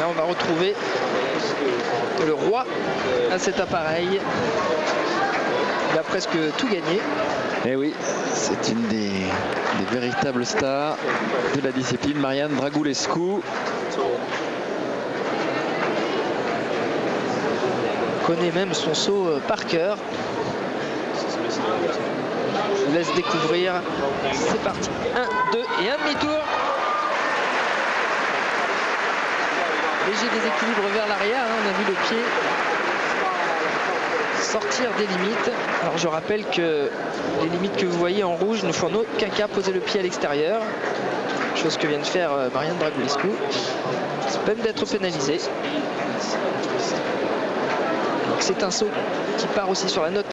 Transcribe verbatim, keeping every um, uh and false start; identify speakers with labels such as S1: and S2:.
S1: on va retrouver le roi à cet appareil. Il a presque tout gagné.
S2: Et oui, c'est une des, des véritables stars de la discipline, Marian Dragulescu.
S1: Connaît même son saut par cœur. Je vous laisse découvrir. C'est parti. un, deux et un demi-tour. Léger déséquilibre vers l'arrière. Hein. On a vu le pied sortir des limites. Alors je rappelle que les limites que vous voyez en rouge ne font en aucun cas poser le pied à l'extérieur. Chose que vient de faire Marian Dragulescu. C'est peine d'être pénalisé. C'est un saut qui part aussi sur la note